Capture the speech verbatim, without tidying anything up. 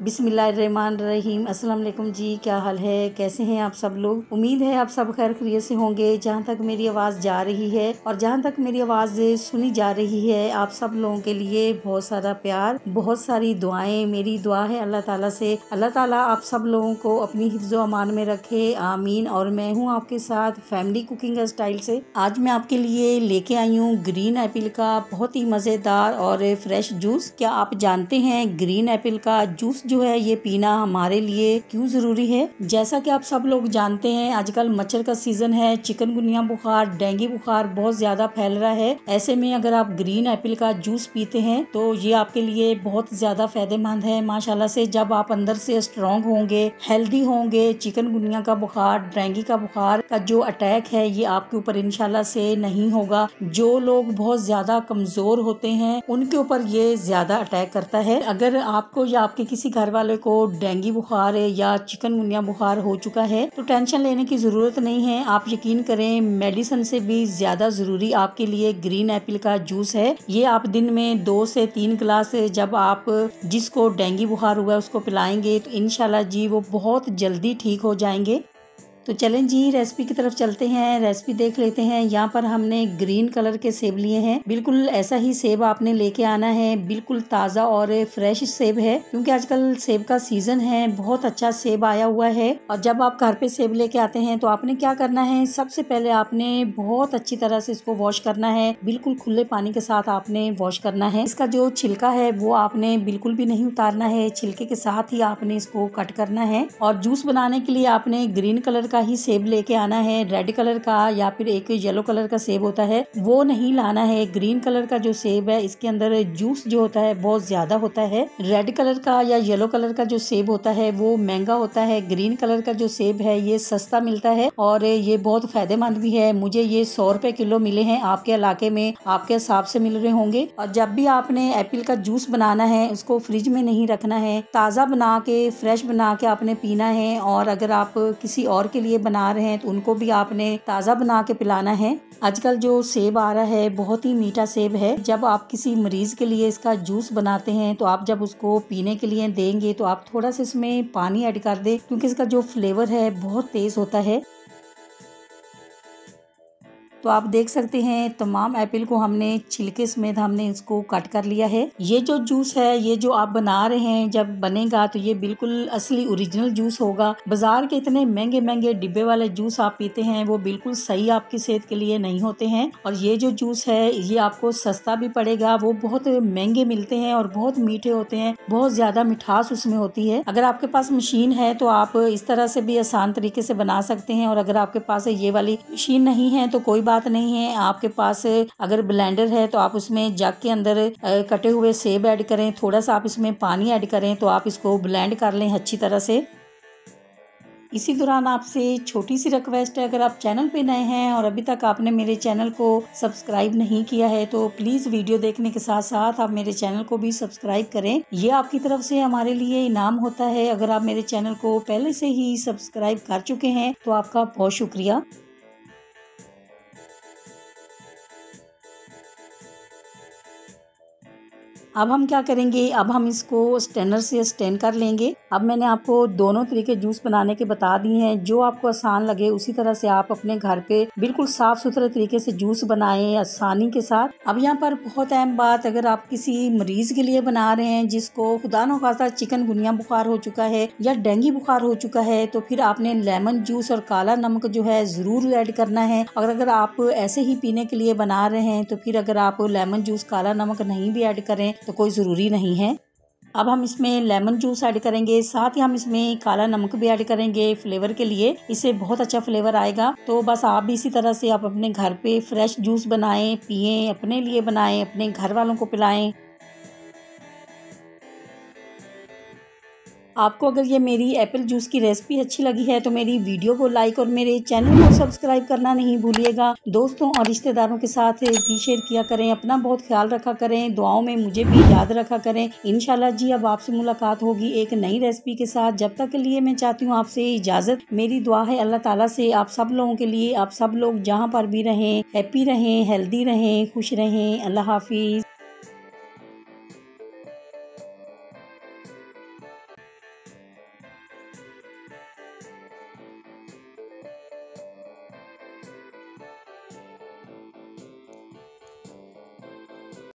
बिस्मिल्लाहिर्रहमानिर्रहीम। अस्सलाम वालेकुम जी, क्या हाल है, कैसे हैं आप सब लोग। उम्मीद है आप सब खैर खैरियत से होंगे। जहाँ तक मेरी आवाज़ जा रही है और जहाँ तक मेरी आवाज़ सुनी जा रही है, आप सब लोगों के लिए बहुत सारा प्यार, बहुत सारी दुआएं। मेरी दुआ है अल्लाह ताला से, अल्लाह ताला आप सब लोगों को अपनी हिफ्ज़ो अमान में रखे, आमीन। और मैं हूँ आपके साथ फैमिली कुकिंग स्टाइल से। आज मैं आपके लिए लेके आई हूँ ग्रीन एप्पल का बहुत ही मज़ेदार और फ्रेश जूस। क्या आप जानते हैं ग्रीन एप्पल का जूस जो है ये पीना हमारे लिए क्यों जरूरी है। जैसा कि आप सब लोग जानते हैं, आजकल मच्छर का सीजन है, चिकनगुनिया बुखार, डेंगू बुखार बहुत ज्यादा फैल रहा है। ऐसे में अगर आप ग्रीन एप्पल का जूस पीते हैं तो ये आपके लिए बहुत ज्यादा फायदेमंद है माशाल्लाह से। जब आप अंदर से स्ट्रॉन्ग होंगे, हेल्दी होंगे, चिकनगुनिया का बुखार, डेंगू का बुखार का जो अटैक है ये आपके ऊपर इंशाल्लाह से नहीं होगा। जो लोग बहुत ज्यादा कमजोर होते हैं उनके ऊपर ये ज्यादा अटैक करता है। अगर आपको या आपके किसी घर वाले को डेंगू बुखार या चिकनगुनिया बुखार हो चुका है तो टेंशन लेने की जरूरत नहीं है। आप यकीन करें, मेडिसिन से भी ज्यादा जरूरी आपके लिए ग्रीन एप्पल का जूस है। ये आप दिन में दो से तीन गिलास जब आप जिसको डेंगू बुखार हुआ है उसको पिलाएंगे तो इंशाल्लाह जी वो बहुत जल्दी ठीक हो जाएंगे। तो चलें जी रेसिपी की तरफ चलते हैं, रेसिपी देख लेते हैं। यहाँ पर हमने ग्रीन कलर के सेब लिए हैं। बिल्कुल ऐसा ही सेब आपने लेके आना है, बिल्कुल ताज़ा और फ्रेश सेब है क्योंकि आजकल सेब का सीजन है। बहुत अच्छा सेब आया हुआ है। और जब आप घर पे सेब लेके आते हैं तो आपने क्या करना है, सबसे पहले आपने बहुत अच्छी तरह से इसको वॉश करना है। बिल्कुल खुले पानी के साथ आपने वॉश करना है। इसका जो छिलका है वो आपने बिल्कुल भी नहीं उतारना है, छिलके के साथ ही आपने इसको कट करना है। और जूस बनाने के लिए आपने ग्रीन कलर का ही सेब लेके आना है। रेड कलर का या फिर एक येलो कलर का सेब होता है वो नहीं लाना है। ग्रीन कलर का जो सेब है इसके अंदर जूस जो होता है बहुत ज्यादा होता है। रेड कलर का या येलो कलर का जो सेब होता है वो महंगा होता है। ग्रीन कलर का जो सेब है ये सस्ता मिलता है और ये बहुत फायदेमंद भी है। मुझे ये सौ रुपए किलो मिले हैं, आपके इलाके में आपके हिसाब से मिल रहे होंगे। और जब भी आपने एप्पल का जूस बनाना है उसको फ्रिज में नहीं रखना है, ताज़ा बना के फ्रेश बना के आपने पीना है। और अगर आप किसी और के लिए बना रहे हैं तो उनको भी आपने ताज़ा बना के पिलाना है। आजकल जो सेब आ रहा है बहुत ही मीठा सेब है। जब आप किसी मरीज के लिए इसका जूस बनाते हैं तो आप जब उसको पीने के लिए देंगे तो आप थोड़ा सा इसमें पानी ऐड कर दें क्योंकि इसका जो फ्लेवर है बहुत तेज होता है। तो आप देख सकते हैं तमाम एप्पल को हमने छिलके समेत हमने इसको कट कर लिया है। ये जो जूस है ये जो आप बना रहे हैं जब बनेगा तो ये बिल्कुल असली ओरिजिनल जूस होगा। बाजार के इतने महंगे महंगे डिब्बे वाले जूस आप पीते हैं वो बिल्कुल सही आपकी सेहत के लिए नहीं होते हैं। और ये जो जूस है ये आपको सस्ता भी पड़ेगा, वो बहुत महंगे मिलते हैं और बहुत मीठे होते हैं, बहुत ज्यादा मिठास उसमें होती है। अगर आपके पास मशीन है तो आप इस तरह से भी आसान तरीके से बना सकते हैं। और अगर आपके पास ये वाली मशीन नहीं है तो कोई बात नहीं है, आपके पास अगर ब्लेंडर है तो आप उसमें जग के अंदर कटे हुए सेब ऐड करें, थोड़ा सा आप इसमें पानी ऐड करें तो आप इसको ब्लेंड कर लें अच्छी तरह से। इसी दौरान आपसे छोटी सी रिक्वेस्ट है, अगर आप चैनल पे नए हैं और अभी तक आपने मेरे चैनल को सब्सक्राइब नहीं किया है तो प्लीज वीडियो देखने के साथ साथ आप मेरे चैनल को भी सब्सक्राइब करें। ये आपकी तरफ से हमारे लिए इनाम होता है। अगर आप मेरे चैनल को पहले से ही सब्सक्राइब कर चुके हैं तो आपका बहुत शुक्रिया। अब हम क्या करेंगे, अब हम इसको स्टेनर से स्टेन कर लेंगे। अब मैंने आपको दोनों तरीके जूस बनाने के बता दिए हैं, जो आपको आसान लगे उसी तरह से आप अपने घर पे बिल्कुल साफ सुथरे तरीके से जूस बनाएं आसानी के साथ। अब यहाँ पर बहुत अहम बात, अगर आप किसी मरीज के लिए बना रहे हैं जिसको खुदा न खास्ता चिकनगुनिया बुखार हो चुका है या डेंगू बुखार हो चुका है तो फिर आपने लेमन जूस और काला नमक जो है जरूर ऐड करना है। और अगर आप ऐसे ही पीने के लिए बना रहे हैं तो फिर अगर आप लेमन जूस काला नमक नहीं भी ऐड करें तो कोई ज़रूरी नहीं है। अब हम इसमें लेमन जूस ऐड करेंगे, साथ ही हम इसमें काला नमक भी ऐड करेंगे फ्लेवर के लिए, इससे बहुत अच्छा फ्लेवर आएगा। तो बस आप भी इसी तरह से आप अपने घर पे फ्रेश जूस बनाएं, पिएं, अपने लिए बनाएं, अपने घर वालों को पिलाएं। आपको अगर ये मेरी एप्पल जूस की रेसिपी अच्छी लगी है तो मेरी वीडियो को लाइक और मेरे चैनल को सब्सक्राइब करना नहीं भूलिएगा। दोस्तों और रिश्तेदारों के साथ भी शेयर किया करें। अपना बहुत ख्याल रखा करें, दुआओं में मुझे भी याद रखा करें। इंशाल्लाह जी अब आपसे मुलाकात होगी एक नई रेसिपी के साथ। जब तक के लिए मैं चाहती हूँ आपसे इजाज़त। मेरी दुआ है अल्लाह ताला से आप सब लोगों के लिए, आप सब लोग जहाँ पर भी रहें हैप्पी रहें, हेल्दी रहें, खुश रहें। अल्लाह हाफिज़।